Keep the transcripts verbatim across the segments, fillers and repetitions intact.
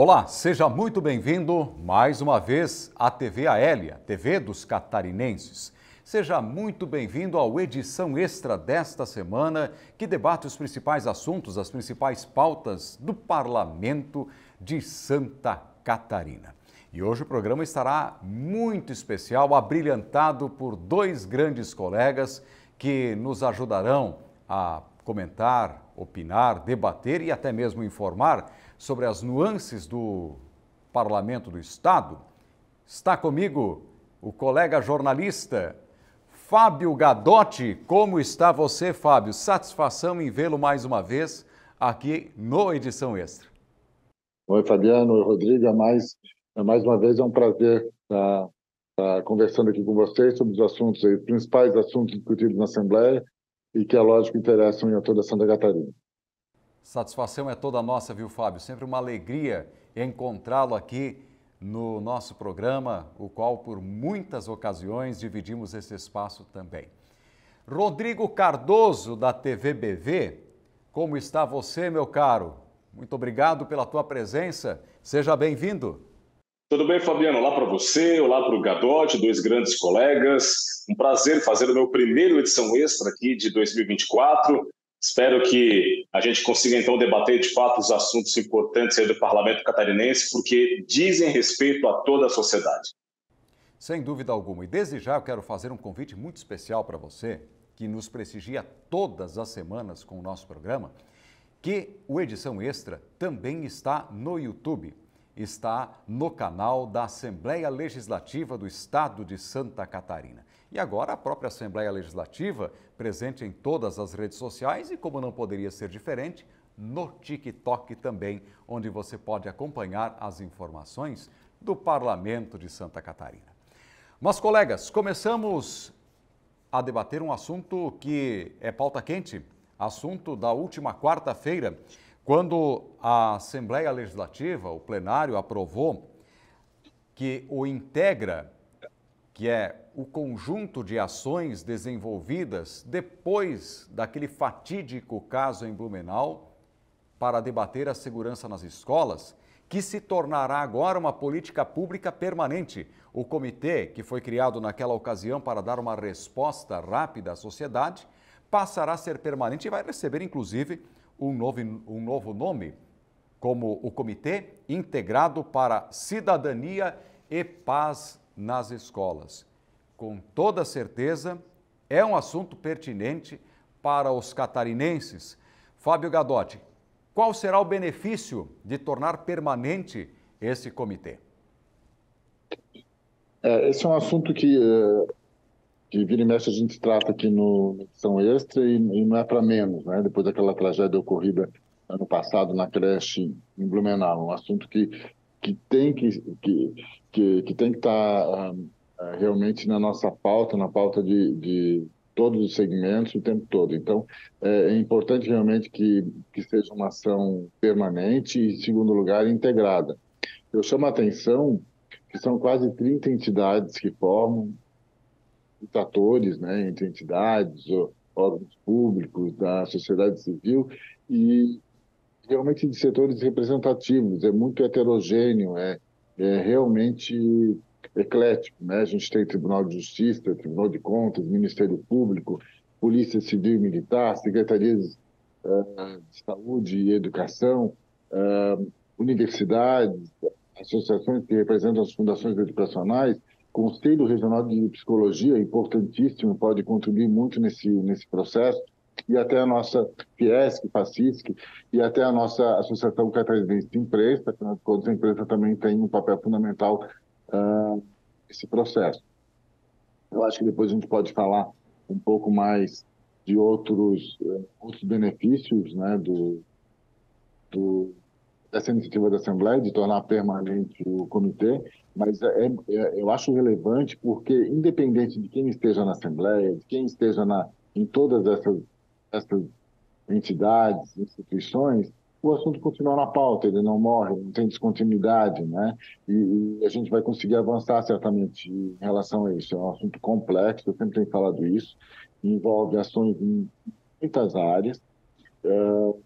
Olá, seja muito bem-vindo mais uma vez à T V Aélia, T V dos catarinenses. Seja muito bem-vindo à edição extra desta semana, que debate os principais assuntos, as principais pautas do Parlamento de Santa Catarina. E hoje o programa estará muito especial, abrilhantado por dois grandes colegas que nos ajudarão a comentar, opinar, debater e até mesmo informar sobre as nuances do Parlamento do Estado. Está comigo o colega jornalista Fábio Gadotti. Como está você, Fábio? Satisfação em vê-lo mais uma vez aqui no Edição Extra. Oi, Fabiano. Oi, Rodrigo. É mais, é mais uma vez é um prazer estar, estar conversando aqui com vocês sobre os assuntos, aí, os principais assuntos discutidos na Assembleia e que, é lógico, interessam a toda Santa Catarina. Satisfação é toda nossa, viu, Fábio? Sempre uma alegria encontrá-lo aqui no nosso programa, o qual por muitas ocasiões dividimos esse espaço também. Rodrigo Cardoso, da T V B V, como está você, meu caro? Muito obrigado pela tua presença, seja bem-vindo. Tudo bem, Fabiano? Olá para você, olá para o Gadotti, dois grandes colegas. Um prazer fazer o meu primeiro edição extra aqui de dois mil e vinte e quatro. Espero que a gente consiga, então, debater de fato os assuntos importantes aí do Parlamento catarinense, porque dizem respeito a toda a sociedade. Sem dúvida alguma. E desde já eu quero fazer um convite muito especial para você, que nos prestigia todas as semanas com o nosso programa, que o Edição Extra também está no YouTube. Está no canal da Assembleia Legislativa do Estado de Santa Catarina. E agora a própria Assembleia Legislativa, presente em todas as redes sociais e, como não poderia ser diferente, no TikTok também, onde você pode acompanhar as informações do Parlamento de Santa Catarina. Mas, colegas, começamos a debater um assunto que é pauta quente, assunto da última quarta-feira, quando a Assembleia Legislativa, o plenário, aprovou que o Integra, que é o conjunto de ações desenvolvidas depois daquele fatídico caso em Blumenau, para debater a segurança nas escolas, que se tornará agora uma política pública permanente. O comitê, que foi criado naquela ocasião para dar uma resposta rápida à sociedade, passará a ser permanente e vai receber, inclusive, um novo, um novo nome, como o Comitê Integrado para Cidadania e Paz nas Escolas. Com toda certeza, é um assunto pertinente para os catarinenses. Fábio Gadotti, qual será o benefício de tornar permanente esse comitê? É, esse é um assunto que, é, que vira e mexe a gente trata aqui no Edição Extra e, e não é para menos, né? Depois daquela tragédia ocorrida ano passado na creche em Blumenau, um assunto que, que tem que, que, que, que tem que estar um, realmente na nossa pauta, na pauta de, de todos os segmentos o tempo todo. Então, é, é importante realmente que, que seja uma ação permanente e, em segundo lugar, integrada. Eu chamo a atenção que são quase trinta entidades que formam, os atores, né, entre entidades, órgãos públicos, da sociedade civil, e realmente de setores representativos, é muito heterogêneo, é, é realmente eclético, né? A gente tem Tribunal de Justiça, Tribunal de Contas, Ministério Público, Polícia Civil e Militar, Secretarias uh, de Saúde e Educação, uh, universidades, associações que representam as fundações educacionais, Conselho Regional de Psicologia, importantíssimo, pode contribuir muito nesse, nesse processo, e até a nossa Fiesc, Facisc, e até a nossa Associação Catarinense de Imprensa, afinal de contas, a imprensa também tem um papel fundamental uh, nesse processo. Eu acho que depois a gente pode falar um pouco mais de outros, uh, outros benefícios, né, do, do, dessa iniciativa da Assembleia, de tornar permanente o comitê, mas é, é, eu acho relevante porque, independente de quem esteja na Assembleia, de quem esteja na, em todas essas essas entidades, instituições, o assunto continua na pauta, ele não morre, não tem descontinuidade, né? E, e a gente vai conseguir avançar certamente em relação a isso. É um assunto complexo, eu sempre tenho falado isso, envolve ações em muitas áreas,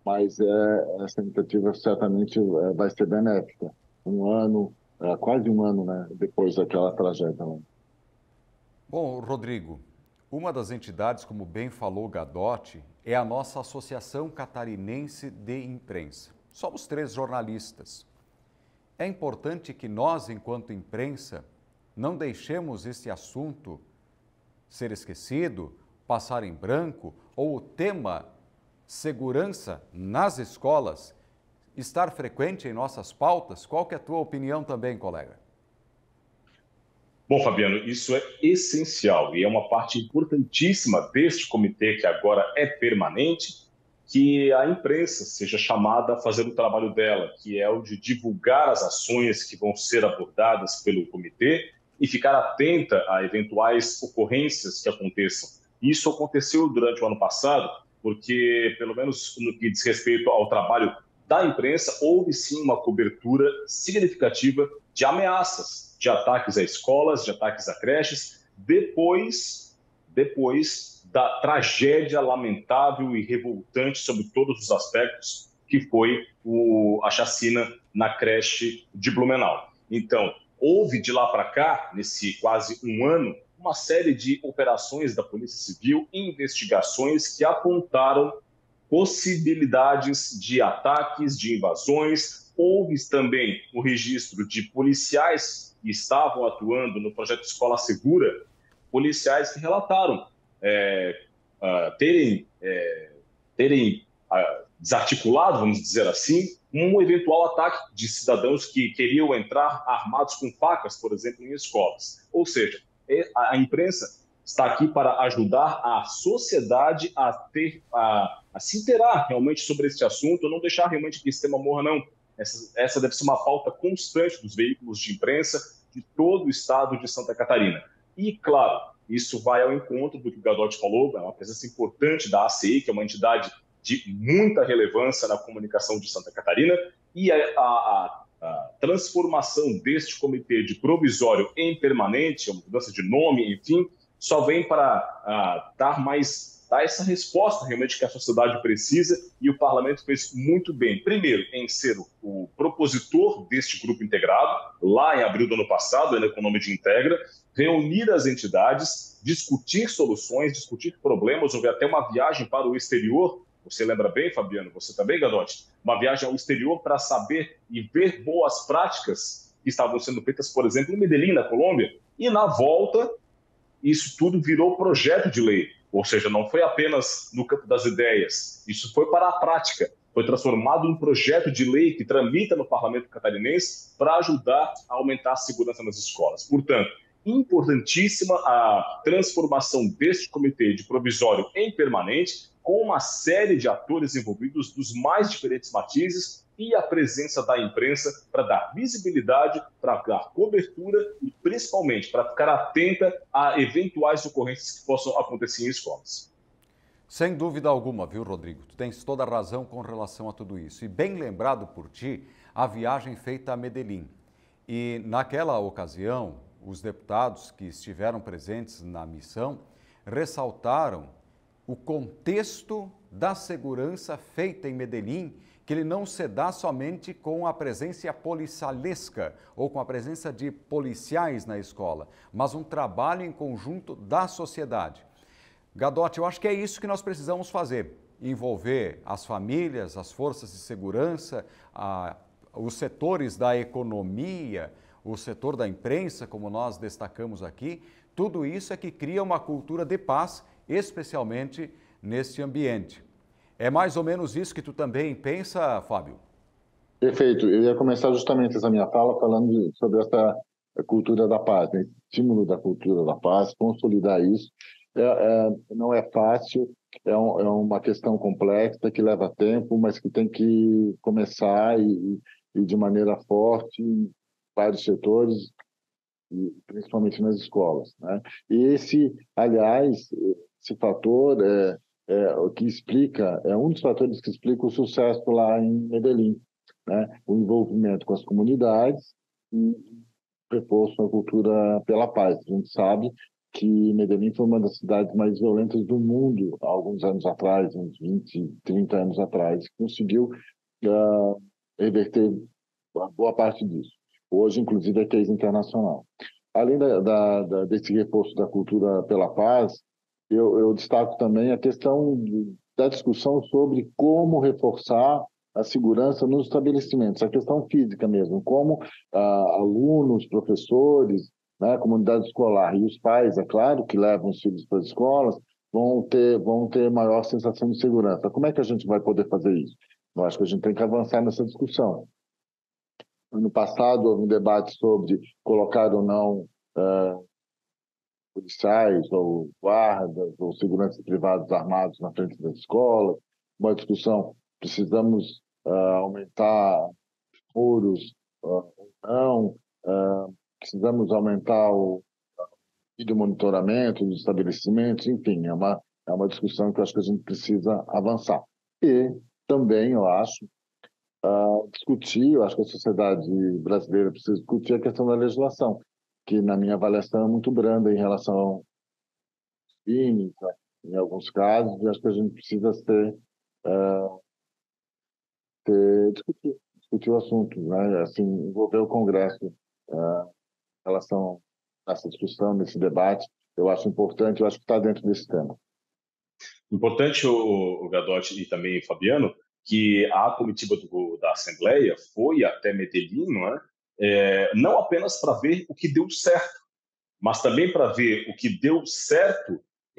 mas é, essa iniciativa certamente é, vai ser benéfica. Um ano, é, quase um ano, né, depois daquela tragédia. Né? Bom, Rodrigo, uma das entidades, como bem falou o Gadotti, é a nossa Associação Catarinense de Imprensa. Somos três jornalistas. É importante que nós, enquanto imprensa, não deixemos esse assunto ser esquecido, passar em branco, ou o tema segurança nas escolas estar frequente em nossas pautas. Qual que é a tua opinião também, colega? Bom, Fabiano, isso é essencial e é uma parte importantíssima deste comitê que agora é permanente, que a imprensa seja chamada a fazer o trabalho dela, que é o de divulgar as ações que vão ser abordadas pelo comitê e ficar atenta a eventuais ocorrências que aconteçam. Isso aconteceu durante o ano passado, porque, pelo menos no que diz respeito ao trabalho da imprensa, houve sim uma cobertura significativa de ameaças, de ataques a escolas, de ataques a creches, depois, depois da tragédia lamentável e revoltante sobre todos os aspectos que foi o, a chacina na creche de Blumenau. Então, houve de lá para cá, nesse quase um ano, uma série de operações da Polícia Civil, investigações que apontaram possibilidades de ataques, de invasões. Houve também o registro de policiais que estavam atuando no projeto Escola Segura, policiais que relataram é, uh, terem, é, terem uh, desarticulado, vamos dizer assim, um eventual ataque de cidadãos que queriam entrar armados com facas, por exemplo, em escolas. Ou seja, a imprensa está aqui para ajudar a sociedade a ter, a, a se interar realmente sobre esse assunto, não deixar realmente que esse tema morra, não. Essa, essa deve ser uma pauta constante dos veículos de imprensa de todo o estado de Santa Catarina. E, claro, isso vai ao encontro do que o Gadotti falou, é uma presença importante da A C I, que é uma entidade de muita relevância na comunicação de Santa Catarina, e a, a, a transformação deste comitê de provisório em permanente, a mudança de nome, enfim, só vem para uh, dar mais, dar essa resposta realmente que a sociedade precisa, e o parlamento fez muito bem. Primeiro, em ser o propositor deste grupo integrado, lá em abril do ano passado, né, com o nome de Integra, reunir as entidades, discutir soluções, discutir problemas. Houve até uma viagem para o exterior, você lembra bem, Fabiano, você também, Gadotti? Uma viagem ao exterior para saber e ver boas práticas que estavam sendo feitas, por exemplo, em Medellín, na Colômbia, e na volta isso tudo virou projeto de lei, ou seja, não foi apenas no campo das ideias, isso foi para a prática, foi transformado em um projeto de lei que tramita no Parlamento catarinense para ajudar a aumentar a segurança nas escolas. Portanto, importantíssima a transformação deste comitê de provisório em permanente, com uma série de atores envolvidos dos mais diferentes matizes e a presença da imprensa para dar visibilidade, para dar cobertura e, principalmente, para ficar atenta a eventuais ocorrências que possam acontecer em escolas. Sem dúvida alguma, viu, Rodrigo? Tu tens toda a razão com relação a tudo isso. E bem lembrado por ti, a viagem feita a Medellín. E naquela ocasião, os deputados que estiveram presentes na missão ressaltaram o contexto da segurança feita em Medellín, que ele não se dá somente com a presença policialesca ou com a presença de policiais na escola, mas um trabalho em conjunto da sociedade. Gadotti, eu acho que é isso que nós precisamos fazer, envolver as famílias, as forças de segurança, a, os setores da economia, o setor da imprensa, como nós destacamos aqui. Tudo isso é que cria uma cultura de paz, especialmente neste ambiente. É mais ou menos isso que tu também pensa, Fábio? Perfeito. Eu ia começar justamente essa minha fala falando sobre essa cultura da paz, né? Estímulo da cultura da paz, consolidar isso. É, é, não é fácil, é, um, é uma questão complexa que leva tempo, mas que tem que começar e, e de maneira forte em vários setores, e principalmente nas escolas, né? E esse, aliás, esse fator é, é o que explica, é um dos fatores que explica o sucesso lá em Medellín, né? O envolvimento com as comunidades e preposto à cultura pela paz. A gente sabe que Medellín foi uma das cidades mais violentas do mundo há alguns anos atrás, uns vinte, trinta anos atrás, conseguiu uh, reverter boa parte disso. Hoje, inclusive, é case internacional. Além da, da, da, desse reforço da cultura pela paz, eu, eu destaco também a questão de, da discussão sobre como reforçar a segurança nos estabelecimentos, a questão física mesmo, como ah, alunos, professores, né, comunidade escolar e os pais, é claro, que levam os filhos para as escolas, vão ter, vão ter maior sensação de segurança. Como é que a gente vai poder fazer isso? Eu acho que a gente tem que avançar nessa discussão. Ano passado houve um debate sobre colocar ou não uh, policiais ou guardas ou seguranças privados armados na frente das escolas. Uma discussão, precisamos uh, aumentar muros uh, ou não, uh, precisamos aumentar o vídeo monitoramento dos estabelecimentos, enfim, é uma, é uma discussão que eu acho que a gente precisa avançar. E também, eu acho, Uh, discutir, eu acho que a sociedade brasileira precisa discutir a questão da legislação, que na minha avaliação é muito branda em relação aos crimes, né? Em alguns casos, e acho que a gente precisa ter, uh, ter discutir, discutir o assunto, né? Assim, envolver o Congresso uh, em relação a essa discussão, nesse debate, eu acho importante, eu acho que está dentro desse tema. Importante, o, o Gadotti e também o Fabiano, que a comitiva do, da Assembleia foi até Medellín, não é? É, não apenas para ver o que deu certo, mas também para ver o que deu certo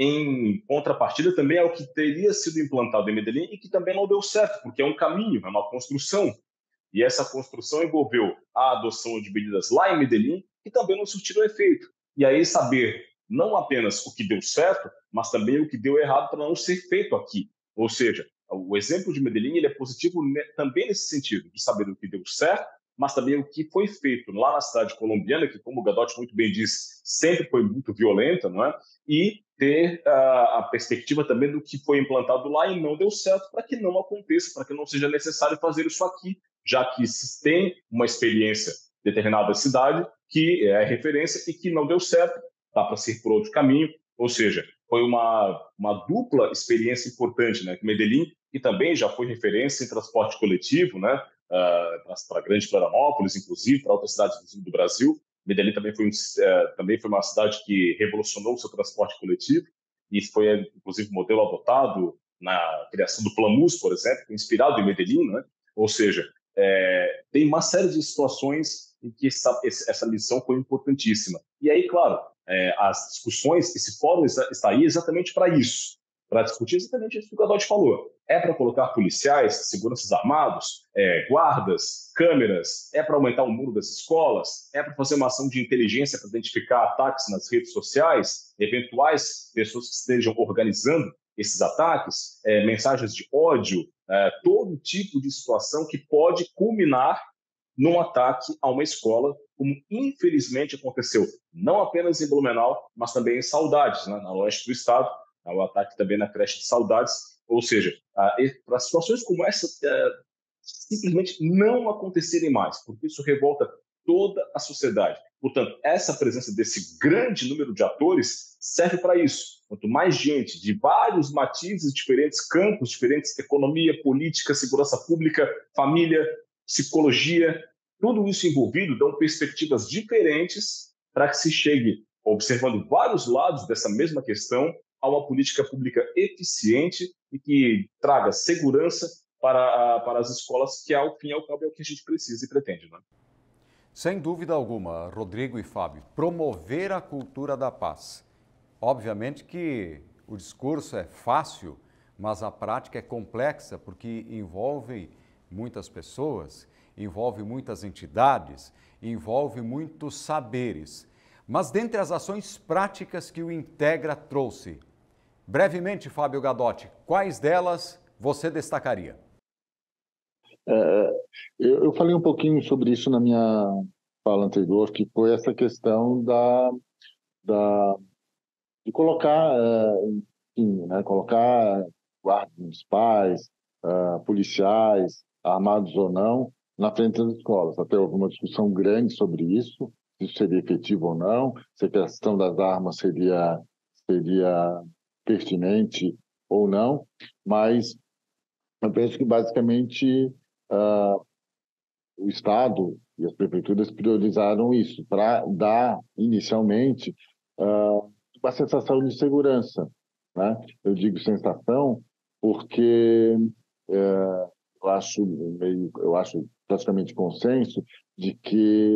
em contrapartida também ao que teria sido implantado em Medellín e que também não deu certo, porque é um caminho, é uma construção. E essa construção envolveu a adoção de medidas lá em Medellín que também não surtiram efeito. E aí saber não apenas o que deu certo, mas também o que deu errado para não ser feito aqui. Ou seja, o exemplo de Medellín ele é positivo também nesse sentido, de saber o que deu certo, mas também o que foi feito lá na cidade colombiana, que, como o Gadotti muito bem disse, sempre foi muito violenta, não é? E ter uh, a perspectiva também do que foi implantado lá e não deu certo, para que não aconteça, para que não seja necessário fazer isso aqui, já que se tem uma experiência em determinada cidade que é referência e que não deu certo, dá para ser por outro caminho, ou seja, foi uma, uma dupla experiência importante, né? Medellín, que também já foi referência em transporte coletivo, né? Uh, para a grande Florianópolis, inclusive, para outras cidades do sul do Brasil. Medellín também foi, um, uh, também foi uma cidade que revolucionou o seu transporte coletivo, e foi, inclusive, o modelo adotado na criação do Plamus, por exemplo, inspirado em Medellín, né? Ou seja, é, tem uma série de situações em que essa, essa missão foi importantíssima. E aí, claro, é, as discussões, esse fórum está, está aí exatamente para isso, para discutir exatamente isso que o Gadotti falou. É para colocar policiais, seguranças armados, é, guardas, câmeras, é para aumentar o número das escolas, é para fazer uma ação de inteligência para identificar ataques nas redes sociais, eventuais pessoas que estejam organizando esses ataques, é, mensagens de ódio, é, todo tipo de situação que pode culminar num ataque a uma escola, como infelizmente aconteceu não apenas em Blumenau, mas também em Saudades, né, na oeste do estado, o ataque também na creche de Saudades, ou seja, para situações como essa é, simplesmente não acontecerem mais, porque isso revolta toda a sociedade. Portanto, essa presença desse grande número de atores serve para isso. Quanto mais gente de vários matizes, diferentes campos, diferentes economia, política, segurança pública, família, psicologia, tudo isso envolvido dão perspectivas diferentes para que se chegue, observando vários lados dessa mesma questão, a uma política pública eficiente e que traga segurança para, para as escolas, que ao fim e ao cabo é o que a gente precisa e pretende, né? Sem dúvida alguma, Rodrigo e Fábio, promover a cultura da paz. Obviamente que o discurso é fácil, mas a prática é complexa porque envolve muitas pessoas, envolve muitas entidades, envolve muitos saberes. Mas dentre as ações práticas que o Integra trouxe, brevemente, Fábio Gadotti, quais delas você destacaria? É, eu, eu falei um pouquinho sobre isso na minha fala anterior, que foi essa questão da, da, de colocar, é, enfim, né, colocar guardas municipais, uh, policiais, armados ou não, na frente das escolas. Até houve uma discussão grande sobre isso, se isso seria efetivo ou não, se a questão das armas seria, seria pertinente ou não, mas eu penso que, basicamente, uh, o Estado e as prefeituras priorizaram isso para dar, inicialmente, uh, uma sensação de segurança, né? Eu digo sensação porque uh, eu acho meio, eu acho praticamente consenso de que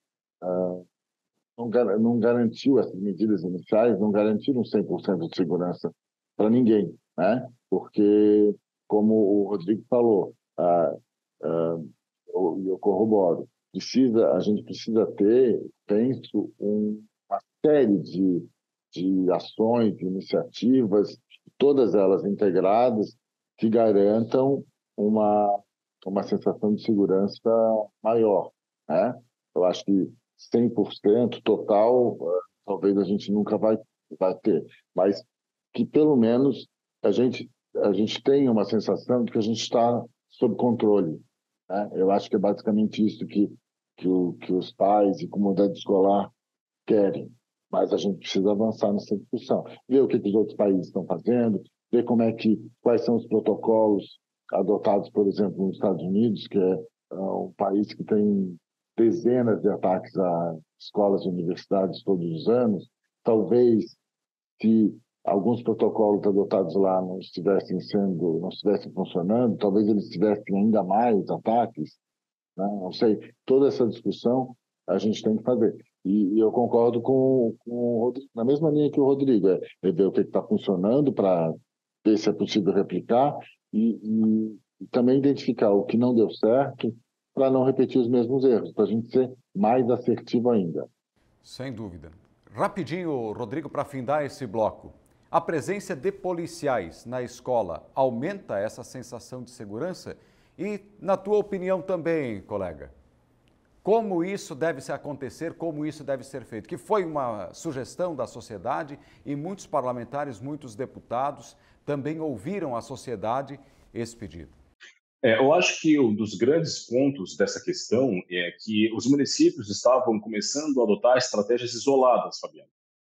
uh, não, gar não garantiu essas medidas iniciais, não garantiram cem por cento de segurança para ninguém, né? Porque, como o Rodrigo falou, uh, uh, eu, eu corroboro, precisa, a gente precisa ter, penso, um, uma série de, de ações, de iniciativas, todas elas integradas, que garantam uma, uma sensação de segurança maior, né? Eu acho que cem por cento total, talvez a gente nunca vai, vai ter, mas que pelo menos a gente, a gente tenha uma sensação de que a gente está sob controle, né? Eu acho que é basicamente isso que, que, o, que os pais e comunidade escolar querem, mas a gente precisa avançar nessa discussão, ver o que, que os outros países estão fazendo, ver como é que, quais são os protocolos adotados, por exemplo, nos Estados Unidos, que é uh, um país que tem dezenas de ataques a escolas e universidades todos os anos. Talvez, se alguns protocolos adotados lá não estivessem sendo, não estivessem funcionando, talvez eles tivessem ainda mais ataques, né? Não sei. Toda essa discussão a gente tem que fazer. E, e eu concordo com, com o Rodrigo, na mesma linha que o Rodrigo, é, é ver o que está funcionando para ver se é possível replicar e, e, e também identificar o que não deu certo para não repetir os mesmos erros, para a gente ser mais assertivo ainda. Sem dúvida. Rapidinho, Rodrigo, para findar esse bloco. A presença de policiais na escola aumenta essa sensação de segurança? E, na tua opinião também, colega, como isso deve se acontecer, como isso deve ser feito? Que foi uma sugestão da sociedade e muitos parlamentares, muitos deputados também ouviram a sociedade esse pedido. É, eu acho que um dos grandes pontos dessa questão é que os municípios estavam começando a adotar estratégias isoladas, Fabiano.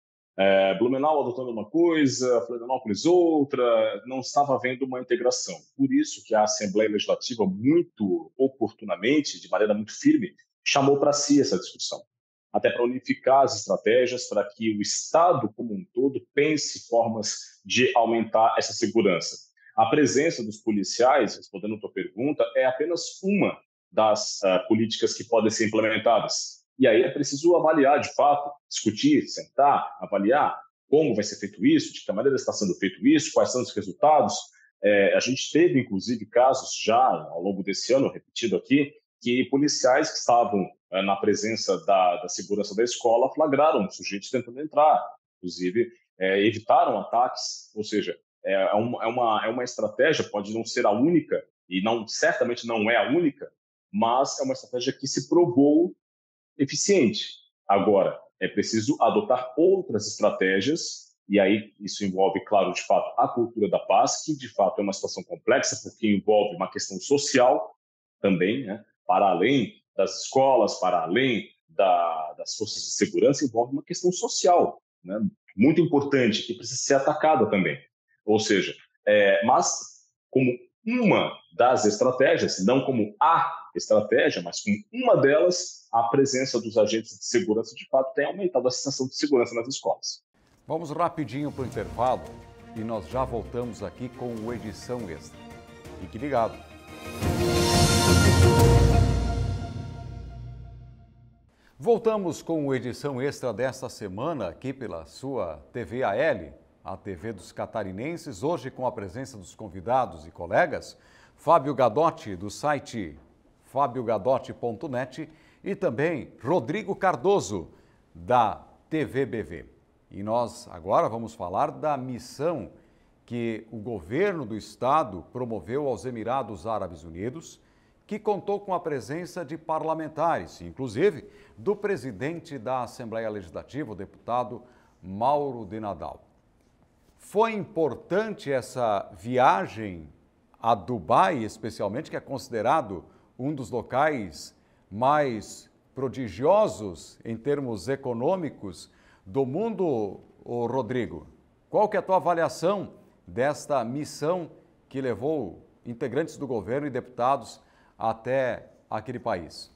É, Blumenau adotando uma coisa, Florianópolis outra, não estava havendo uma integração. Por isso que a Assembleia Legislativa, muito oportunamente, de maneira muito firme, chamou para si essa discussão, até para unificar as estratégias, para que o Estado como um todo pense formas de aumentar essa segurança. A presença dos policiais, respondendo a tua pergunta, é apenas uma das uh, políticas que podem ser implementadas. E aí é preciso avaliar, de fato, discutir, sentar, avaliar como vai ser feito isso, de que maneira está sendo feito isso, quais são os resultados. É, a gente teve, inclusive, casos já ao longo desse ano, repetido aqui, que policiais que estavam é, na presença da, da segurança da escola flagraram sujeitos tentando entrar, inclusive é, evitaram ataques, ou seja, é uma, é, uma, é uma estratégia, pode não ser a única, e não, certamente não é a única, mas é uma estratégia que se provou eficiente. Agora, é preciso adotar outras estratégias, e aí isso envolve, claro, de fato, a cultura da paz, que de fato é uma situação complexa, porque envolve uma questão social também, né? Para além das escolas, para além da, das forças de segurança, envolve uma questão social, né? Muito importante, que precisa ser atacada também. Ou seja, é, mas como uma das estratégias, não como a estratégia, mas como uma delas, a presença dos agentes de segurança, de fato, tem aumentado a sensação de segurança nas escolas. Vamos rapidinho para o intervalo e nós já voltamos aqui com o Edição Extra. Fique ligado. Voltamos com o Edição Extra desta semana aqui pela sua T V A L, a T V dos catarinenses, hoje com a presença dos convidados e colegas, Fábio Gadotti, do site fábio gadotti ponto net, e também Rodrigo Cardoso, da T V B V. E nós agora vamos falar da missão que o governo do estado promoveu aos Emirados Árabes Unidos, que contou com a presença de parlamentares, inclusive do presidente da Assembleia Legislativa, o deputado Mauro de Nadal. Foi importante essa viagem a Dubai, especialmente, que é considerado um dos locais mais prodigiosos em termos econômicos do mundo, ô Rodrigo. Qual que é a tua avaliação desta missão que levou integrantes do governo e deputados até aquele país?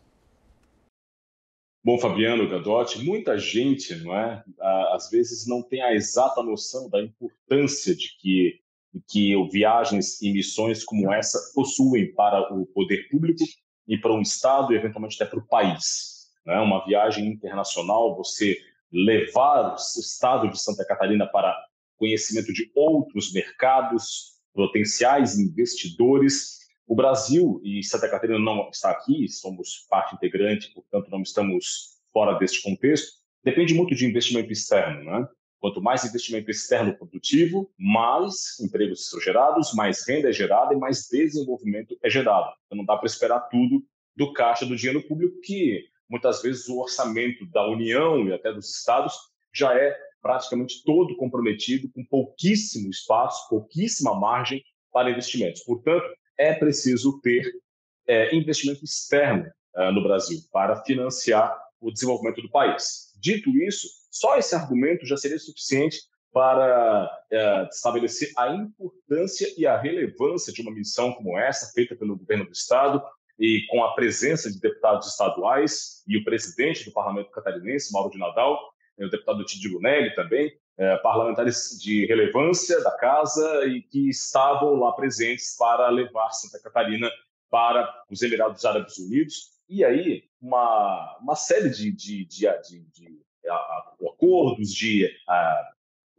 Bom, Fabiano, Gadotti, muita gente, não é, às vezes não tem a exata noção da importância de que, de que viagens e missões como essa possuem para o poder público e para um Estado e, eventualmente, até para o país. Não é? Uma viagem internacional, você levar o Estado de Santa Catarina para conhecimento de outros mercados, potenciais investidores. O Brasil e Santa Catarina não está aqui, somos parte integrante, portanto não estamos fora deste contexto, depende muito de investimento externo, né? Quanto mais investimento externo produtivo, mais empregos são gerados, mais renda é gerada e mais desenvolvimento é gerado. Então não dá para esperar tudo do caixa do dinheiro público, que muitas vezes o orçamento da União e até dos estados já é praticamente todo comprometido, com pouquíssimo espaço, pouquíssima margem para investimentos. Portanto, é preciso ter é, investimento externo é, no Brasil para financiar o desenvolvimento do país. Dito isso, só esse argumento já seria suficiente para é, estabelecer a importância e a relevância de uma missão como essa, feita pelo governo do Estado, e com a presença de deputados estaduais e o presidente do Parlamento Catarinense, Mauro de Nadal, e o deputado Tidio Lunelli também, É, parlamentares de relevância da casa e que estavam lá presentes para levar Santa Catarina para os Emirados Árabes Unidos. E aí, uma, uma série de, de, de, de, de, de acordos, de a,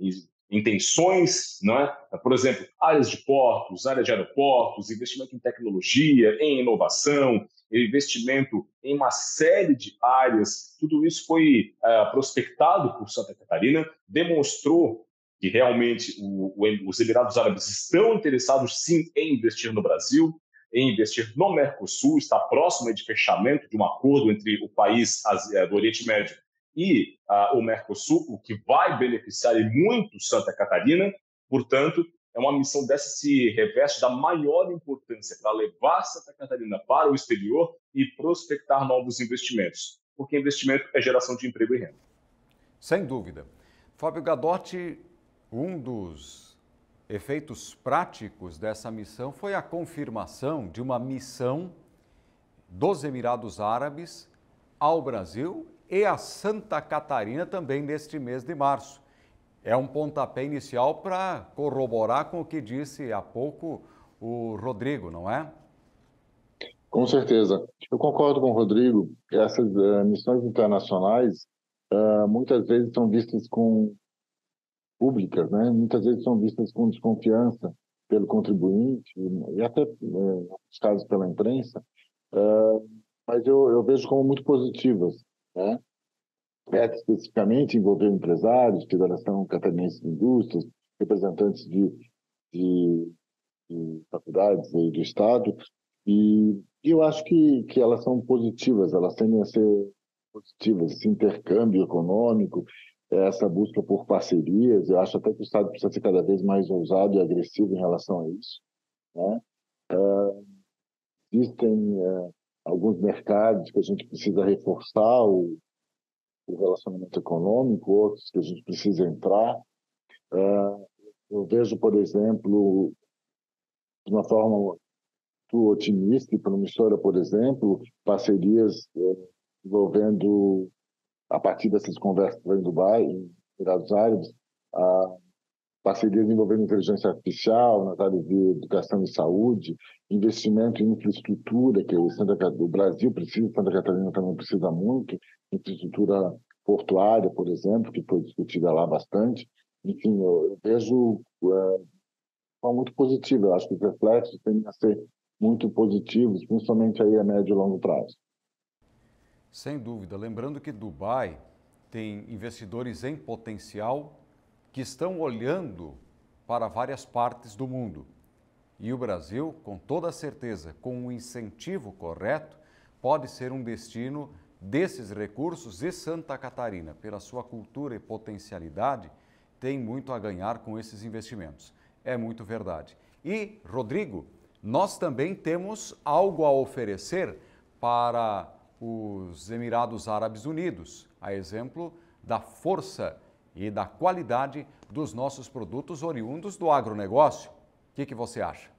intenções, não é? Por exemplo, áreas de portos, áreas de aeroportos, investimento em tecnologia, em inovação, investimento em uma série de áreas. Tudo isso foi uh, prospectado por Santa Catarina, demonstrou que realmente o, o, os Emirados Árabes estão interessados, sim, em investir no Brasil, em investir no Mercosul, está próximo de fechamento de um acordo entre o país do Oriente Médio e uh, o Mercosul, o que vai beneficiar e muito Santa Catarina. Portanto, é uma missão dessa se reveste da maior importância para levar Santa Catarina para o exterior e prospectar novos investimentos, porque investimento é geração de emprego e renda. Sem dúvida. Fábio Gadotti, um dos efeitos práticos dessa missão foi a confirmação de uma missão dos Emirados Árabes ao Brasil e a Santa Catarina também neste mês de março. É um pontapé inicial para corroborar com o que disse há pouco o Rodrigo, não é? Com certeza. Eu concordo com o Rodrigo. Essas uh, missões internacionais uh, muitas vezes são vistas com públicas, né? Muitas vezes são vistas com desconfiança pelo contribuinte e até, uh, em alguns casos, pela imprensa. Uh, mas eu, eu vejo como muito positivas, né? É especificamente envolver empresários, Federação Catarinense de Indústrias, representantes de, de, de faculdades e do Estado, e, e eu acho que, que elas são positivas, elas tendem a ser positivas, esse intercâmbio econômico, essa busca por parcerias. Eu acho até que o Estado precisa ser cada vez mais ousado e agressivo em relação a isso, né? Uh, existem uh, alguns mercados que a gente precisa reforçar o o relacionamento econômico, outros que a gente precisa entrar. Uh, eu vejo, por exemplo, de uma forma muito otimista e promissora, por exemplo, parcerias uh, envolvendo, a partir dessas conversas em Dubai, em Emirados Árabes, uh, parcerias envolvendo inteligência artificial nas áreas de educação e saúde, investimento em infraestrutura, que o, Santa, o Brasil precisa, Santa Catarina também precisa muito, infraestrutura portuária, por exemplo, que foi discutida lá bastante. Enfim, eu, eu vejo é, de forma muito positiva. Eu acho que os reflexos tendem a ser muito positivos, principalmente aí a médio e longo prazo. Sem dúvida. Lembrando que Dubai tem investidores em potencial que estão olhando para várias partes do mundo. E o Brasil, com toda certeza, com o incentivo correto, pode ser um destino desses recursos, e Santa Catarina, pela sua cultura e potencialidade, tem muito a ganhar com esses investimentos. É muito verdade. E, Rodrigo, nós também temos algo a oferecer para os Emirados Árabes Unidos, a exemplo da força e da qualidade dos nossos produtos oriundos do agronegócio. O que que você acha?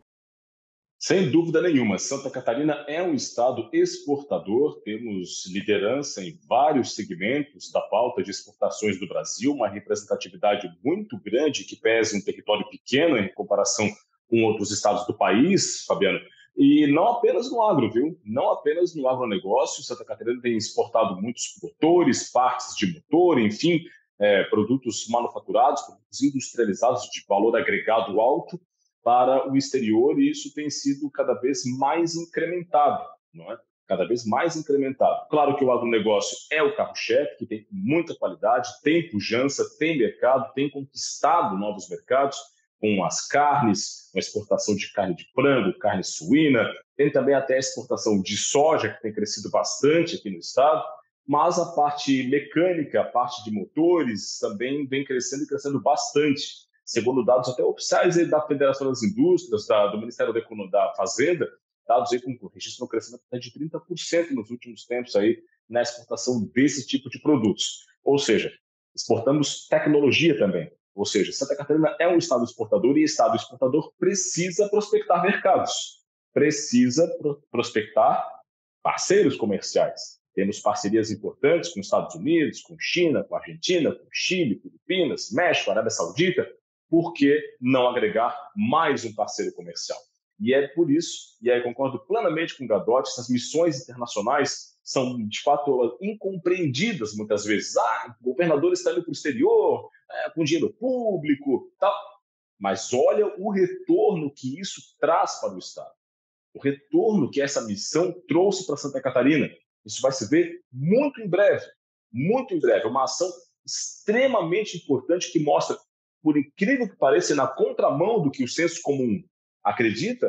Sem dúvida nenhuma, Santa Catarina é um estado exportador, temos liderança em vários segmentos da pauta de exportações do Brasil, uma representatividade muito grande que pesa um território pequeno em comparação com outros estados do país, Fabiano, e não apenas no agro, viu? Não apenas no agronegócio, Santa Catarina tem exportado muitos motores, partes de motor, enfim, é, produtos manufaturados, produtos industrializados de valor agregado alto, para o exterior, e isso tem sido cada vez mais incrementado, não é? Cada vez mais incrementado. Claro que o agronegócio é o carro-chefe, que tem muita qualidade, tem pujança, tem mercado, tem conquistado novos mercados, com as carnes, com a exportação de carne de frango, carne suína, tem também até a exportação de soja, que tem crescido bastante aqui no estado, mas a parte mecânica, a parte de motores, também vem crescendo e crescendo bastante. Segundo dados até oficiais aí da Federação das Indústrias, da, do Ministério da, Economia, da Fazenda, dados aí com registro de crescimento até de trinta por cento nos últimos tempos aí na exportação desse tipo de produtos. Ou seja, exportamos tecnologia também. Ou seja, Santa Catarina é um estado exportador e estado exportador precisa prospectar mercados, precisa pro, prospectar parceiros comerciais. Temos parcerias importantes com os Estados Unidos, com China, com Argentina, com Chile, Filipinas, México, Arábia Saudita. Por que não agregar mais um parceiro comercial? E é por isso, e aí concordo plenamente com o Gadotti, essas missões internacionais são, de fato, incompreendidas muitas vezes. Ah, o governador está indo para o exterior, é, com dinheiro público, tal. Mas olha o retorno que isso traz para o Estado. O retorno que essa missão trouxe para Santa Catarina. Isso vai se ver muito em breve, muito em breve. É uma ação extremamente importante que mostra, por incrível que pareça, na contramão do que o senso comum acredita,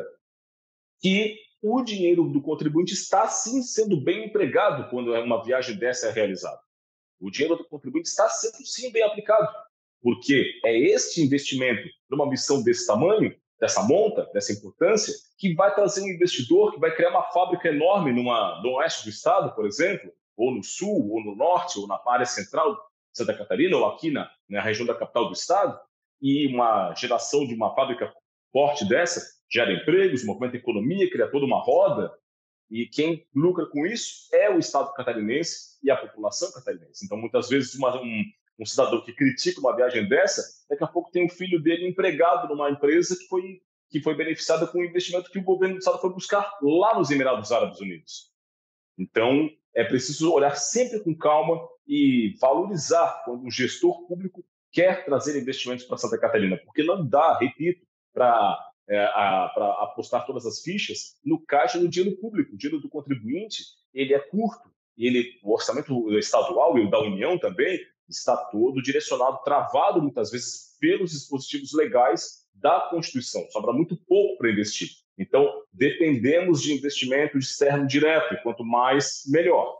que o dinheiro do contribuinte está sim sendo bem empregado quando uma viagem dessa é realizada. O dinheiro do contribuinte está sendo sim bem aplicado, porque é este investimento numa missão desse tamanho, dessa monta, dessa importância, que vai trazer um investidor, que vai criar uma fábrica enorme numa, no oeste do estado, por exemplo, ou no sul, ou no norte, ou na área central de Santa Catarina, ou aqui na, na região da capital do estado, e uma geração de uma fábrica forte dessa gera empregos, movimenta a economia, cria toda uma roda, e quem lucra com isso é o estado catarinense e a população catarinense. Então, muitas vezes, uma, um, um cidadão que critica uma viagem dessa, daqui a pouco tem um filho dele empregado numa empresa que foi, que foi beneficiada com o investimento que o governo do estado foi buscar lá nos Emirados Árabes Unidos. Então, é preciso olhar sempre com calma e valorizar quando o gestor público quer trazer investimentos para Santa Catarina, porque não dá, repito, para é, apostar todas as fichas no caixa do dinheiro público. O dinheiro do contribuinte ele é curto, e ele, o orçamento estadual e o da União também está todo direcionado, travado muitas vezes pelos dispositivos legais da Constituição. Sobra muito pouco para investir. Então, dependemos de investimento externo direto, e quanto mais, melhor.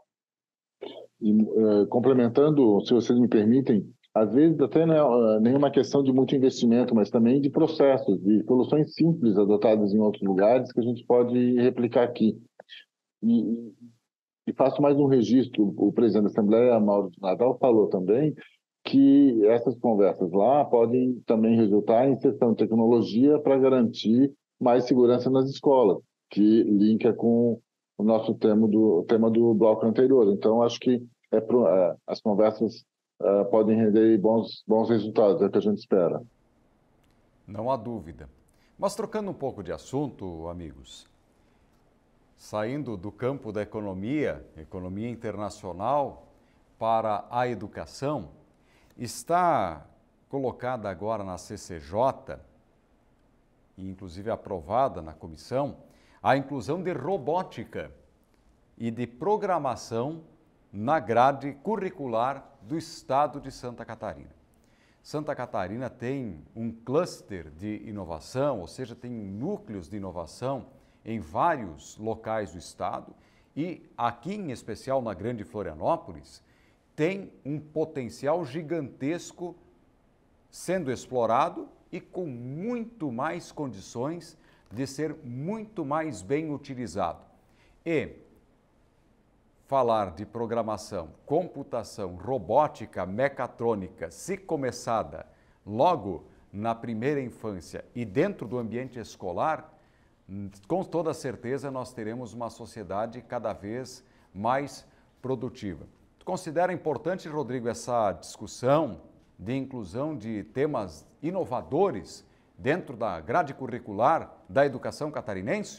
E, uh, complementando, se vocês me permitem, às vezes até não é nenhuma questão de muito investimento, mas também de processos, de soluções simples adotadas em outros lugares que a gente pode replicar aqui. E, e faço mais um registro, o presidente da Assembleia, Mauro de Nadal, falou também que essas conversas lá podem também resultar em inserção de tecnologia para garantir mais segurança nas escolas, que linka com o nosso tema do, tema do bloco anterior. Então, acho que é pro, é, as conversas Uh, podem render bons, bons resultados, é o que a gente espera. Não há dúvida. Mas trocando um pouco de assunto, amigos, saindo do campo da economia, economia internacional, para a educação, está colocada agora na C C J, e inclusive aprovada na comissão, a inclusão de robótica e de programação na grade curricular do estado de Santa Catarina. Santa Catarina tem um cluster de inovação, ou seja, tem núcleos de inovação em vários locais do estado e aqui em especial na Grande Florianópolis tem um potencial gigantesco sendo explorado e com muito mais condições de ser muito mais bem utilizado. E falar de programação, computação, robótica, mecatrônica, se começada logo na primeira infância e dentro do ambiente escolar, com toda certeza nós teremos uma sociedade cada vez mais produtiva. Tu considera importante, Rodrigo, essa discussão de inclusão de temas inovadores dentro da grade curricular da educação catarinense?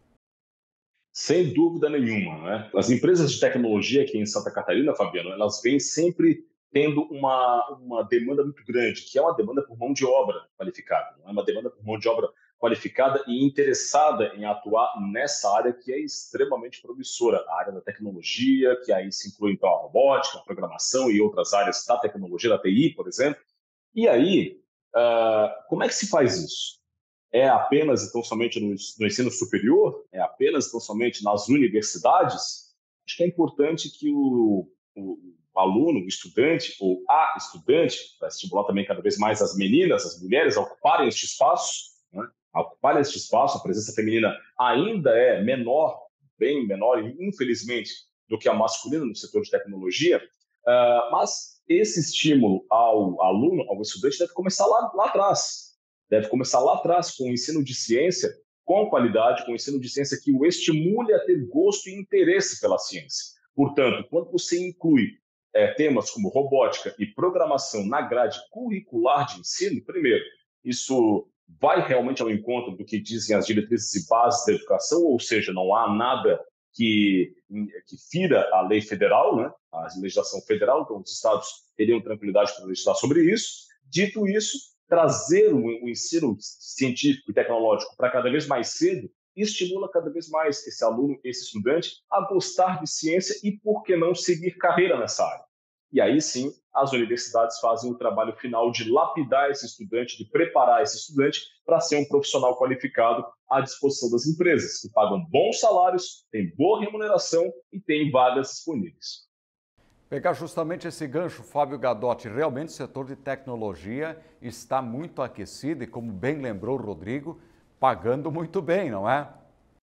Sem dúvida nenhuma, né? As empresas de tecnologia aqui em Santa Catarina, Fabiano, elas vêm sempre tendo uma, uma demanda muito grande, que é uma demanda por mão de obra qualificada, não é uma demanda por mão de obra qualificada e interessada em atuar nessa área que é extremamente promissora, a área da tecnologia, que aí se inclui então a robótica, a programação e outras áreas da tecnologia, da T I, por exemplo. E aí, uh, como é que se faz isso? É apenas, então, somente no, no ensino superior? É apenas, então, somente nas universidades? Acho que é importante que o, o, o aluno, o estudante, ou a estudante, para estimular também cada vez mais as meninas, as mulheres, a ocuparem este espaço, né? A ocuparem este espaço, a presença feminina ainda é menor, bem menor, infelizmente, do que a masculina no setor de tecnologia, uh, mas esse estímulo ao aluno, ao estudante, deve começar lá, lá atrás. Deve começar lá atrás, com o ensino de ciência, com qualidade, com o ensino de ciência que o estimule a ter gosto e interesse pela ciência. Portanto, quando você inclui é, temas como robótica e programação na grade curricular de ensino, primeiro, isso vai realmente ao encontro do que dizem as diretrizes e bases da educação, ou seja, não há nada que, que fira a lei federal, né? A legislação federal, então os estados teriam tranquilidade para legislar sobre isso. Dito isso, trazer o ensino científico e tecnológico para cada vez mais cedo estimula cada vez mais esse aluno, esse estudante, a gostar de ciência e, por que não, seguir carreira nessa área. E aí sim, as universidades fazem o trabalho final de lapidar esse estudante, de preparar esse estudante para ser um profissional qualificado à disposição das empresas, que pagam bons salários, têm boa remuneração e têm vagas disponíveis. Pegar justamente esse gancho, Fábio Gadotti, realmente o setor de tecnologia está muito aquecido e, como bem lembrou o Rodrigo, pagando muito bem, não é?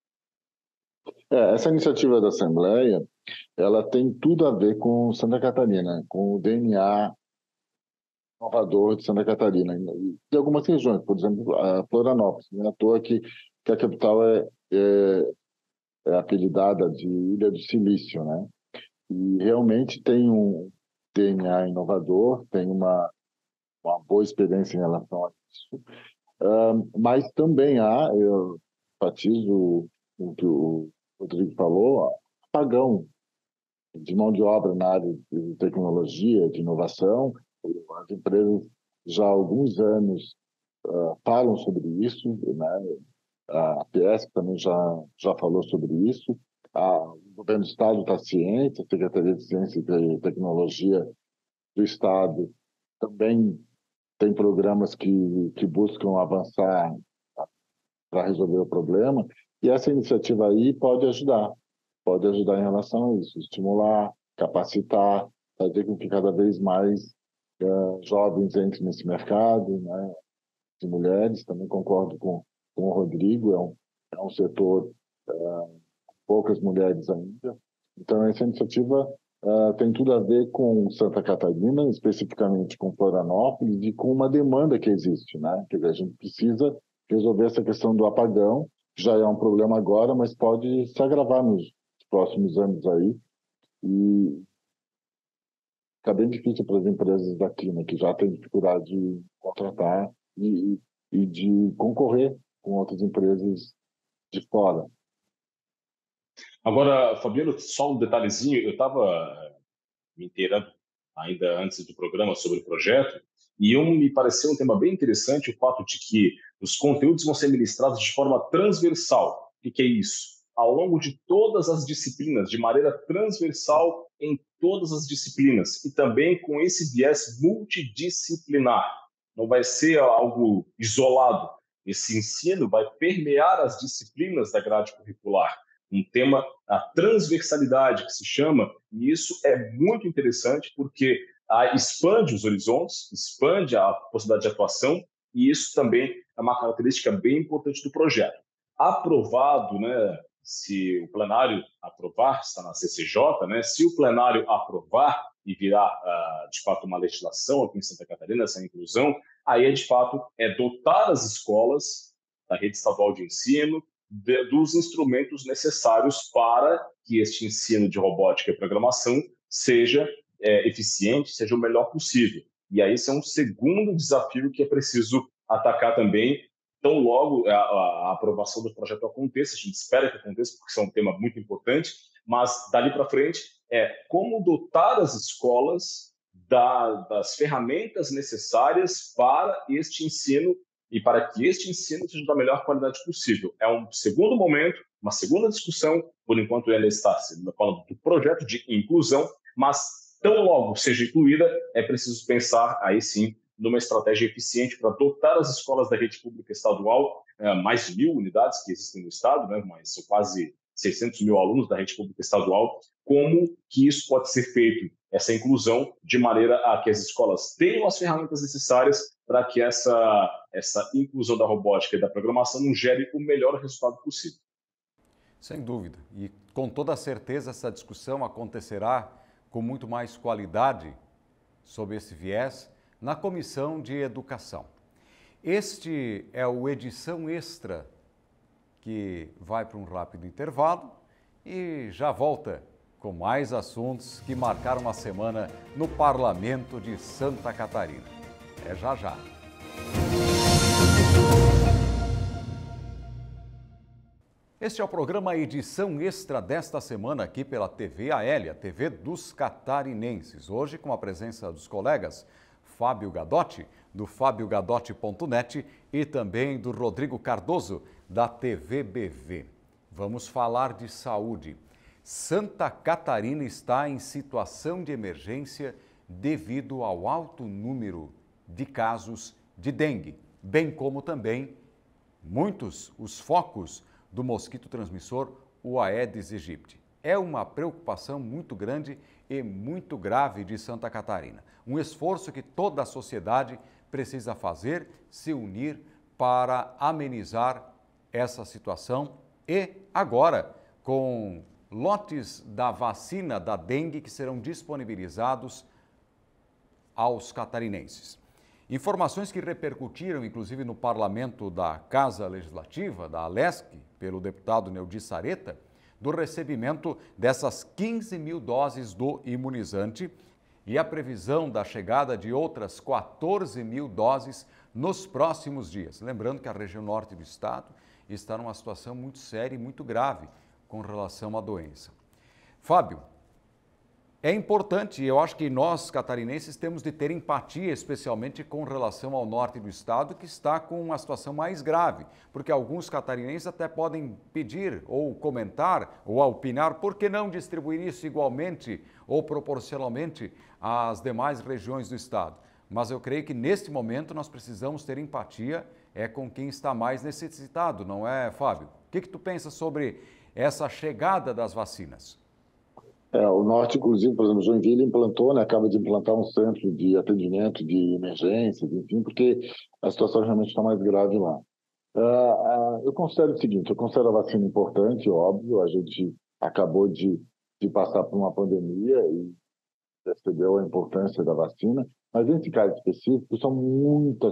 É, essa iniciativa da Assembleia, ela tem tudo a ver com Santa Catarina, com o D N A inovador de Santa Catarina, de algumas regiões, por exemplo, a Florianópolis, não é à toa que, que a capital é, é, é apelidada de Ilha do Silício, né? E realmente tem um D N A inovador, tem uma, uma boa experiência em relação a isso. Uh, mas também há, eu enfatizo o que o Rodrigo falou, apagão de mão de obra na área de tecnologia, de inovação. As empresas já há alguns anos uh, falam sobre isso, né? A P S também já, já falou sobre isso. O governo do Estado está ciente, a Secretaria de Ciência e Tecnologia do Estado também tem programas que, que buscam avançar para resolver o problema. E essa iniciativa aí pode ajudar, pode ajudar em relação a isso, estimular, capacitar, fazer com que cada vez mais uh, jovens entrem nesse mercado, né? De mulheres. Também concordo com, com o Rodrigo, é um, é um setor... Uh, poucas mulheres ainda. Então, essa iniciativa uh, tem tudo a ver com Santa Catarina, especificamente com Florianópolis, e com uma demanda que existe, né? Quer dizer, a gente precisa resolver essa questão do apagão, que já é um problema agora, mas pode se agravar nos próximos anos aí. E fica bem difícil para as empresas daqui, né, que já têm dificuldade de contratar e, e de concorrer com outras empresas de fora. Agora, Fabiano, só um detalhezinho, eu estava me inteirando ainda antes do programa sobre o projeto, e um, me pareceu um tema bem interessante o fato de que os conteúdos vão ser ministrados de forma transversal. O que é isso? Ao longo de todas as disciplinas, de maneira transversal em todas as disciplinas, e também com esse viés multidisciplinar. Não vai ser algo isolado. Esse ensino vai permear as disciplinas da grade curricular. Um tema, a transversalidade que se chama, e isso é muito interessante porque ah, expande os horizontes, expande a possibilidade de atuação, e isso também é uma característica bem importante do projeto. Aprovado, né, se o plenário aprovar, está na C C J, né? Se o plenário aprovar e virar, uh, de fato, uma legislação aqui em Santa Catarina, essa inclusão, aí, é, de fato, é dotar as escolas da rede estadual de ensino de, dos instrumentos necessários para que este ensino de robótica e programação seja é, eficiente, seja o melhor possível. E aí esse é um segundo desafio que é preciso atacar também, tão logo a, a aprovação do projeto aconteça, a gente espera que aconteça, porque isso é um tema muito importante, mas dali para frente é como dotar as escolas da, das ferramentas necessárias para este ensino e para que este ensino seja da melhor qualidade possível. É um segundo momento, uma segunda discussão, por enquanto ela está falando do projeto de inclusão, mas tão logo seja incluída, é preciso pensar, aí sim, numa estratégia eficiente para dotar as escolas da rede pública estadual, mais de mil unidades que existem no estado, né, mas são quase seiscentos mil alunos da rede pública estadual, como que isso pode ser feito, essa inclusão, de maneira a que as escolas tenham as ferramentas necessárias para que essa, essa inclusão da robótica e da programação não gere o melhor resultado possível. Sem dúvida. E com toda certeza essa discussão acontecerá com muito mais qualidade sob esse viés na Comissão de Educação. Este é o Edição Extra, que vai para um rápido intervalo e já volta com mais assuntos que marcaram a semana no Parlamento de Santa Catarina. É já já. Este é o programa Edição Extra desta semana aqui pela T V A L, a T V dos catarinenses. Hoje com a presença dos colegas Fábio Gadotti, do fábio gadotti ponto net e também do Rodrigo Cardoso, da T V B V. Vamos falar de saúde. Santa Catarina está em situação de emergência devido ao alto número de casos de dengue, bem como também muitos os focos do mosquito transmissor, o Aedes aegypti. É uma preocupação muito grande e muito grave de Santa Catarina. Um esforço que toda a sociedade precisa fazer, se unir para amenizar essa situação e agora com lotes da vacina da dengue que serão disponibilizados aos catarinenses. Informações que repercutiram, inclusive, no parlamento da Casa Legislativa, da Alesc, pelo deputado Neudi Sareta, do recebimento dessas quinze mil doses do imunizante e a previsão da chegada de outras quatorze mil doses nos próximos dias. Lembrando que a região norte do estado está numa situação muito séria e muito grave com relação à doença. Fábio, é importante, eu acho que nós catarinenses temos de ter empatia, especialmente com relação ao norte do estado, que está com uma situação mais grave, porque alguns catarinenses até podem pedir ou comentar ou opinar, por que não distribuir isso igualmente ou proporcionalmente às demais regiões do estado? Mas eu creio que neste momento nós precisamos ter empatia é com quem está mais necessitado, não é, Fábio? O que que tu pensa sobre essa chegada das vacinas? É, o Norte, inclusive, por exemplo, Joinville implantou, né, acaba de implantar um centro de atendimento de emergências, enfim, porque a situação realmente está mais grave lá. Uh, uh, eu considero o seguinte, eu considero a vacina importante, óbvio, a gente acabou de, de passar por uma pandemia e percebeu a importância da vacina, mas nesse caso específico são muitas,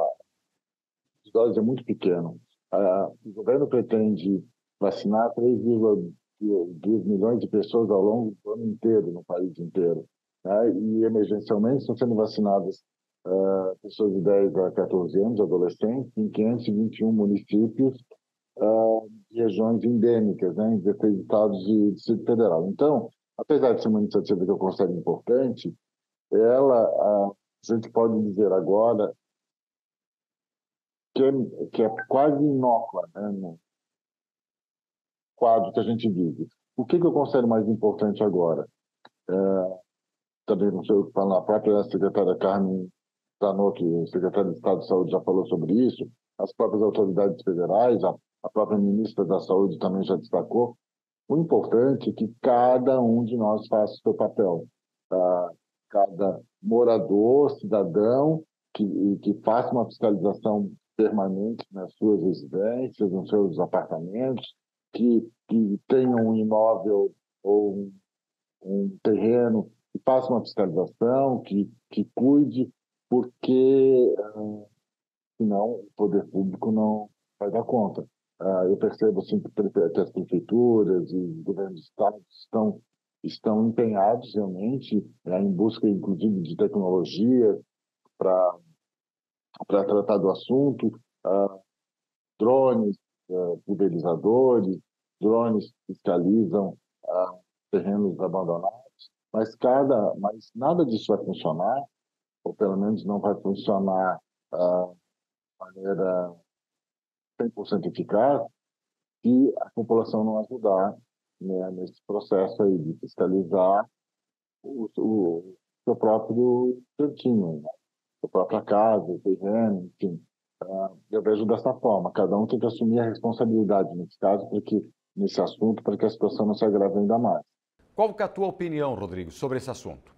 a dose é muito pequena. Uh, o governo pretende vacinar três vírgula dois milhões de pessoas ao longo do ano inteiro, no país inteiro. Né? E, emergencialmente, estão sendo vacinadas uh, pessoas de dez a quatorze anos, adolescentes, em quinhentos e vinte e um municípios uh, de regiões endêmicas, né? Em dezesseis estados e Distrito Federal. Então, apesar de ser uma iniciativa que eu considero importante, ela, uh, a gente pode dizer agora que é, que é quase inócua, né? No quadro que a gente vive. O que, que eu considero mais importante agora? É, também não sei o que falar, a própria secretária Carmen Zanotto, o secretário de Estado de Saúde, já falou sobre isso, as próprias autoridades federais, a, a própria ministra da Saúde também já destacou. O importante é que cada um de nós faça o seu papel. Tá? Cada morador, cidadão, que, que faça uma fiscalização permanente nas suas residências, nos seus apartamentos, que, que tenham um imóvel ou um, um terreno, que faça uma fiscalização, que, que cuide, porque uh, senão o poder público não vai dar conta. Uh, eu percebo assim, que as prefeituras e os governos de estado estão, estão empenhados realmente uh, em busca, inclusive, de tecnologia para para tratar do assunto, uh, drones, uh, pulverizadores, drones que fiscalizam uh, terrenos abandonados, mas cada, mas nada disso vai funcionar, ou pelo menos não vai funcionar uh, de maneira cem por cento eficaz, se a população não ajudar, né, nesse processo aí de fiscalizar o, o seu próprio cantinho, né? A própria casa, o terreno, enfim. Uh, eu vejo dessa forma, cada um tem que assumir a responsabilidade nesse caso, porque, nesse assunto, para que a situação não se agrave ainda mais. Qual que é a tua opinião, Rodrigo, sobre esse assunto?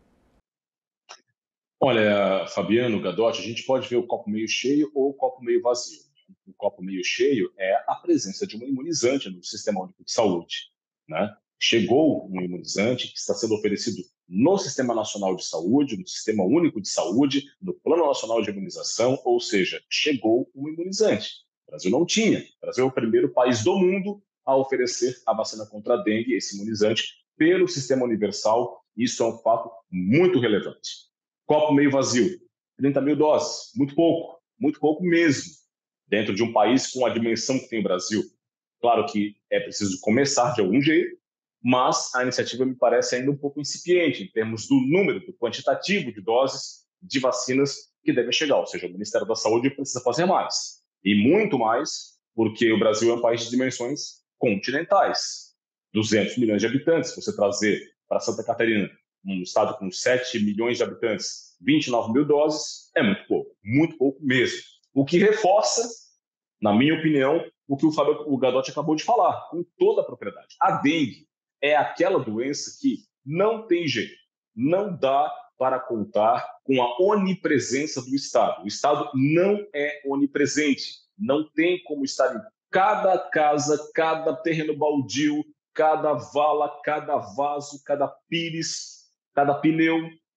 Olha, Fabiano, Gadotti, a gente pode ver o copo meio cheio ou o copo meio vazio. O copo meio cheio é a presença de um imunizante no Sistema Único de Saúde, né? Chegou um imunizante que está sendo oferecido no Sistema Nacional de Saúde, no Sistema Único de Saúde, no Plano Nacional de Imunização, ou seja, chegou um imunizante. O Brasil não tinha. O Brasil é o primeiro país do mundo a oferecer a vacina contra a dengue, esse imunizante, pelo Sistema Universal. Isso é um fato muito relevante. Copo meio vazio, trinta mil doses, muito pouco, muito pouco mesmo, dentro de um país com a dimensão que tem o Brasil. Claro que é preciso começar de algum jeito, mas a iniciativa me parece ainda um pouco incipiente em termos do número, do quantitativo de doses de vacinas que devem chegar, ou seja, o Ministério da Saúde precisa fazer mais, e muito mais, porque o Brasil é um país de dimensões continentais, duzentos milhões de habitantes. Se você trazer para Santa Catarina, um estado com sete milhões de habitantes, vinte e nove mil doses, é muito pouco, muito pouco mesmo. O que reforça, na minha opinião, o que o Fábio o Gadotti acabou de falar, com toda a propriedade. A dengue é aquela doença que não tem jeito, não dá para contar com a onipresença do Estado. O Estado não é onipresente, não tem como estar em cada casa, cada terreno baldio, cada vala, cada vaso, cada pires, cada pneu.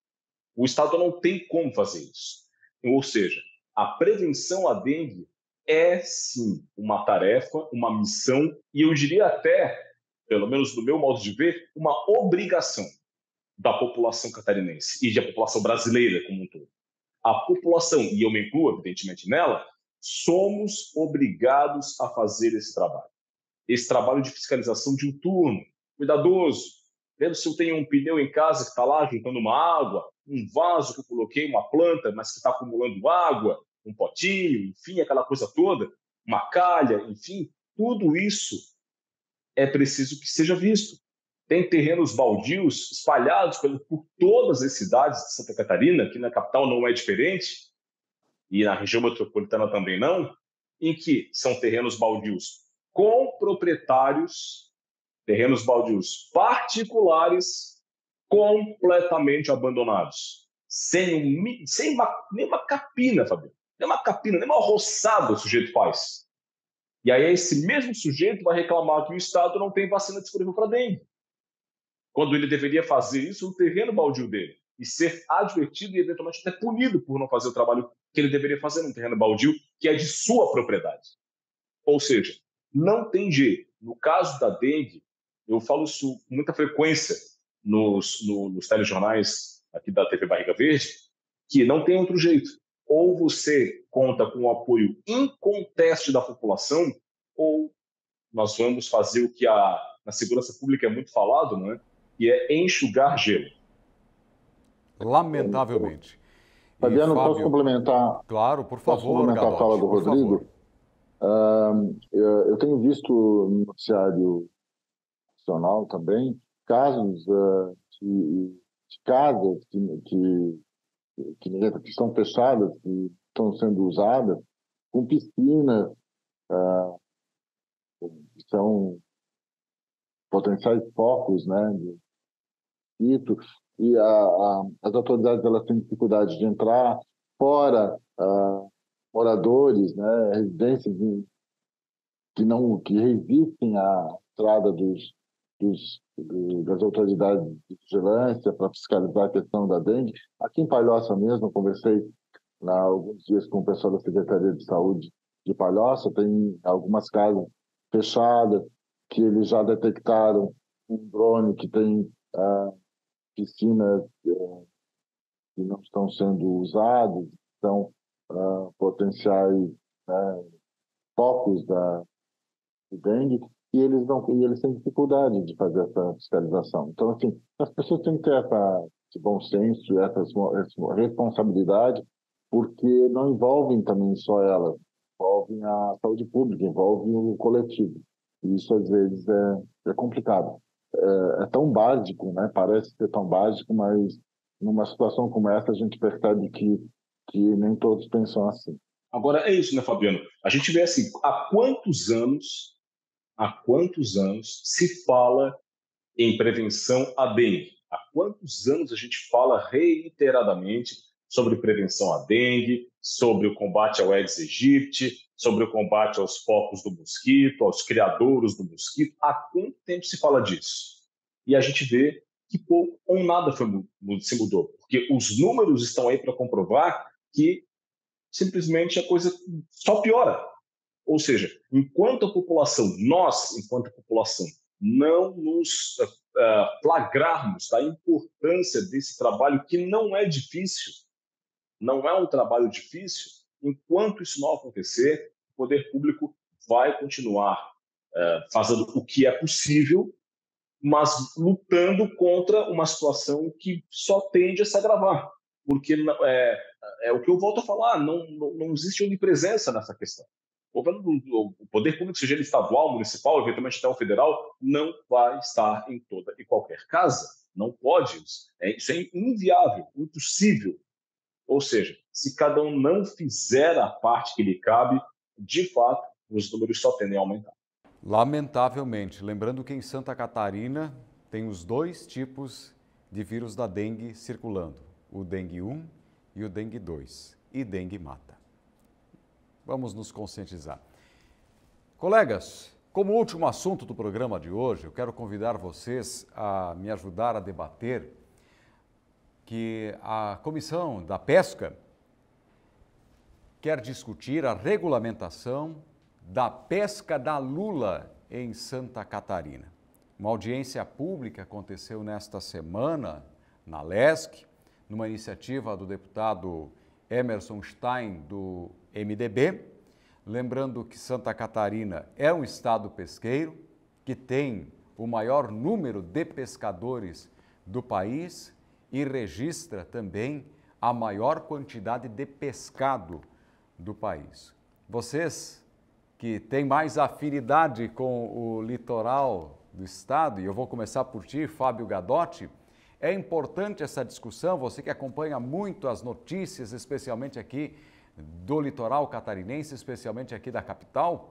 O Estado não tem como fazer isso. Ou seja, a prevenção à dengue é, sim, uma tarefa, uma missão, e eu diria até, pelo menos do meu modo de ver, uma obrigação da população catarinense e da população brasileira como um todo. A população, e eu me incluo, evidentemente, nela, somos obrigados a fazer esse trabalho. Esse trabalho de fiscalização de um turno, cuidadoso, vendo se eu tenho um pneu em casa que está lá juntando uma água, um vaso que eu coloquei, uma planta, mas que está acumulando água, um potinho, enfim, aquela coisa toda, uma calha, enfim, tudo isso é preciso que seja visto. Tem terrenos baldios espalhados por todas as cidades de Santa Catarina, que na capital não é diferente, e na região metropolitana também não, em que são terrenos baldios com proprietários, terrenos baldios particulares, completamente abandonados, sem, um, sem uma, nenhuma capina, Fabio, nem uma capina, nem uma roçada o sujeito faz. E aí esse mesmo sujeito vai reclamar que o Estado não tem vacina disponível para dengue, quando ele deveria fazer isso no terreno baldio dele e ser advertido e eventualmente até punido por não fazer o trabalho que ele deveria fazer no terreno baldio, que é de sua propriedade. Ou seja, não tem jeito. No caso da dengue, eu falo isso com muita frequência nos, no, nos telejornais aqui da T V Barriga Verde, que não tem outro jeito. Ou você conta com o apoio inconteste da população, ou nós vamos fazer o que a, na segurança pública é muito falado, não é? Que é enxugar gelo. Lamentavelmente. Fabiano, Fábio, posso complementar? Claro, por Posso favor, complementar a fala do Rodrigo? Uh, eu tenho visto no noticiário nacional também casos uh, de, de casas que, que, que, que estão fechadas, que estão sendo usadas, com piscinas, uh, que são potenciais focos, né, de mosquito, e a, a, as autoridades elas têm dificuldade de entrar, fora uh, moradores, né, residências em que não que resistem à entrada dos, dos, do- das autoridades de vigilância para fiscalizar a questão da dengue. Aqui em Palhoça mesmo, eu conversei há alguns dias com o pessoal da Secretaria de Saúde de Palhoça, tem algumas casas fechadas que eles já detectaram um drone que tem ah, piscinas eh, que não estão sendo usadas, são ah, potenciais, né, focos da de dengue, e eles não e eles têm dificuldade de fazer essa fiscalização. Então, assim, as pessoas têm que ter essa, esse bom senso, essa, essa responsabilidade, porque não envolvem também só elas, envolvem a saúde pública, envolvem o coletivo. E isso, às vezes, é, é complicado. É, é tão básico, né? Parece ser tão básico, mas numa situação como essa, a gente percebe que, que nem todos pensam assim. Agora, é isso, né, Fabiano? A gente vê assim, há quantos anos, há quantos anos se fala em prevenção à dengue? Há quantos anos a gente fala reiteradamente sobre prevenção à dengue, sobre o combate ao Aedes aegypti, sobre o combate aos focos do mosquito, aos criadouros do mosquito? Há quanto tempo se fala disso? E a gente vê que pouco ou nada foi, se mudou, porque os números estão aí para comprovar que simplesmente a coisa só piora. Ou seja, enquanto a população, nós, enquanto população, não nos uh, flagrarmos da importância desse trabalho, que não é difícil, não é um trabalho difícil, enquanto isso não acontecer, o poder público vai continuar uh, fazendo o que é possível, mas lutando contra uma situação que só tende a se agravar. Porque é, é o que eu volto a falar, não, não, não existe onipresença nessa questão. O governo do o poder público, seja ele estadual, municipal, eventualmente até o federal, não vai estar em toda e qualquer casa. Não pode. É, isso é inviável, impossível. Ou seja, se cada um não fizer a parte que lhe cabe, de fato, os números só tendem a aumentar. Lamentavelmente, lembrando que em Santa Catarina tem os dois tipos de vírus da dengue circulando, o dengue um e o dengue dois, e dengue mata. Vamos nos conscientizar. Colegas, como último assunto do programa de hoje, eu quero convidar vocês a me ajudar a debater que a Comissão da Pesca quer discutir a regulamentação da pesca da lula em Santa Catarina. Uma audiência pública aconteceu nesta semana na Lesc, numa iniciativa do deputado Emerson Stein, do M D B. Lembrando que Santa Catarina é um estado pesqueiro, que tem o maior número de pescadores do país e registra também a maior quantidade de pescado do país. Vocês que têm mais afinidade com o litoral do estado, e eu vou começar por ti, Fábio Gadotti, é importante essa discussão, você que acompanha muito as notícias, especialmente aqui do litoral catarinense, especialmente aqui da capital?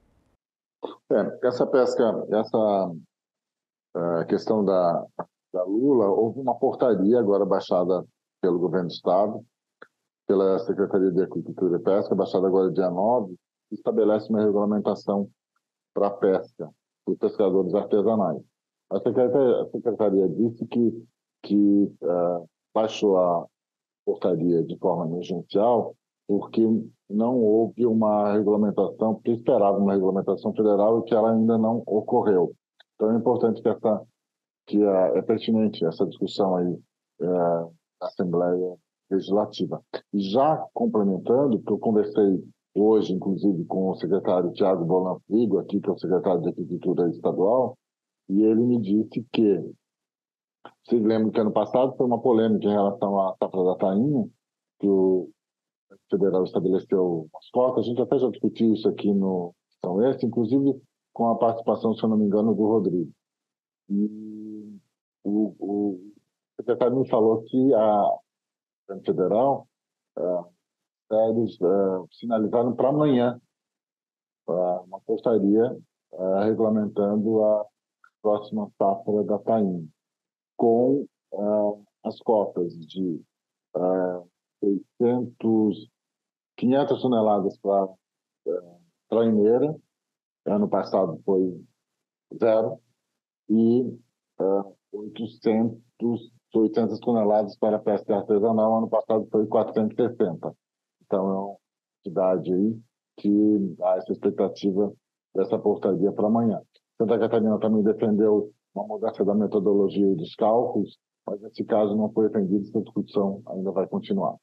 É, essa pesca, essa uh, questão da, da lula, houve uma portaria agora baixada pelo governo do estado, pela Secretaria de Agricultura e Pesca, baixada agora dia nove, que estabelece uma regulamentação para a pesca, para os pescadores artesanais. A Secretaria, a Secretaria disse que, que uh, baixou a portaria de forma emergencial porque não houve uma regulamentação, porque esperava uma regulamentação federal e que ela ainda não ocorreu. Então é importante que essa que é, é pertinente essa discussão aí é, da Assembleia Legislativa. E já complementando, que eu conversei hoje, inclusive, com o secretário Tiago Bolan Frigo, aqui, que é o secretário de Agricultura Estadual, e ele me disse que, vocês lembram que ano passado foi uma polêmica em relação à safra da tainha, que o federal estabeleceu as cotas, a gente até já discutiu isso aqui no São Este, inclusive com a participação, se eu não me engano, do Rodrigo. E o, o secretário me falou que a federal, é, eles é, sinalizaram para amanhã uma portaria é, regulamentando a próxima safra da tainha, com é, as cotas de é, seiscentos, quinhentas toneladas para é, traineira ano passado foi zero, e uh, oitocentas toneladas para pesca artesanal, ano passado foi quatrocentas e sessenta. Então, é uma quantidade aí que dá essa expectativa dessa portaria para amanhã. Santa Catarina também defendeu uma mudança da metodologia e dos cálculos, mas nesse caso não foi defendido, essa discussão ainda vai continuar.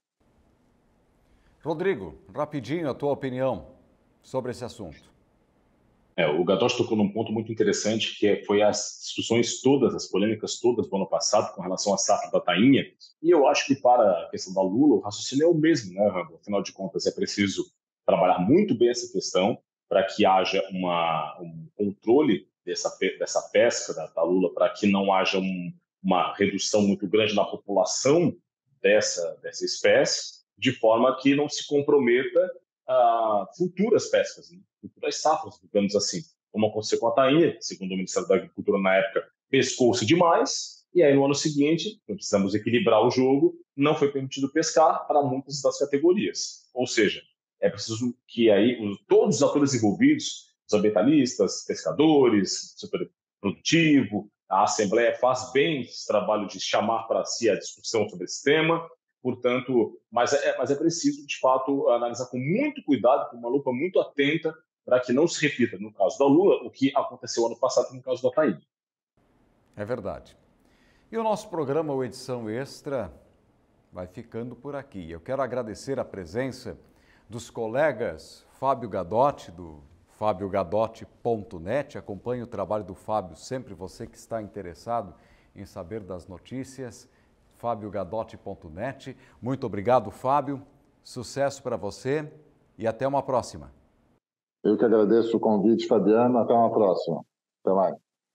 Rodrigo, rapidinho a tua opinião sobre esse assunto. É, o Gadotti tocou num ponto muito interessante, que foi as discussões todas, as polêmicas todas do ano passado com relação à safra da tainha, e eu acho que para a questão da lula, o raciocínio é o mesmo, né, Rambo? Afinal de contas, é preciso trabalhar muito bem essa questão para que haja uma, um controle dessa, dessa pesca da, da lula, para que não haja um, uma redução muito grande na população dessa, dessa espécie, de forma que não se comprometa a futuras pescas, né? Futuras safras, digamos assim. Como aconteceu com a tainha, segundo o Ministério da Agricultura na época, pescou-se demais, e aí no ano seguinte, precisamos equilibrar o jogo, não foi permitido pescar para muitas das categorias. Ou seja, é preciso que aí os, todos os atores envolvidos, os ambientalistas, pescadores, setor produtivo, a Assembleia faz bem esse trabalho de chamar para si a discussão sobre esse tema. Portanto, mas é, mas é preciso, de fato, analisar com muito cuidado, com uma lupa muito atenta, para que não se repita, no caso da lula, o que aconteceu ano passado no caso da tainha. É verdade. E o nosso programa, o Edição Extra, vai ficando por aqui. Eu quero agradecer a presença dos colegas Fábio Gadotti, do fábio gadotti ponto net. Acompanhe o trabalho do Fábio sempre, você que está interessado em saber das notícias. fábio gadotti ponto net. Muito obrigado, Fábio. Sucesso para você e até uma próxima. Eu que agradeço o convite, Fabiano. Até uma próxima. Até mais.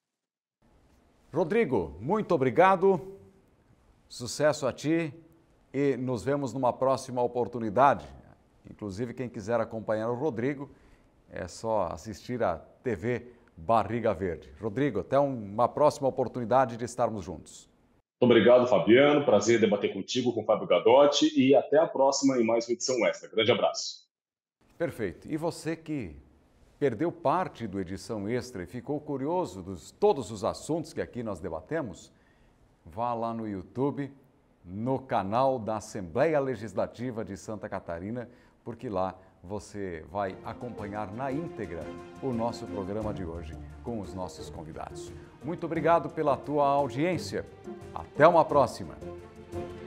Rodrigo, muito obrigado. Sucesso a ti e nos vemos numa próxima oportunidade. Inclusive, quem quiser acompanhar o Rodrigo, é só assistir a T V Barriga Verde. Rodrigo, até uma próxima oportunidade de estarmos juntos. Muito obrigado, Fabiano. Prazer debater contigo, com o Fábio Gadotti, e até a próxima em mais uma edição extra. Grande abraço. Perfeito. E você que perdeu parte do Edição Extra e ficou curioso dos todos os assuntos que aqui nós debatemos, vá lá no YouTube, no canal da Assembleia Legislativa de Santa Catarina, porque lá você vai acompanhar na íntegra o nosso programa de hoje com os nossos convidados. Muito obrigado pela tua audiência. Até uma próxima.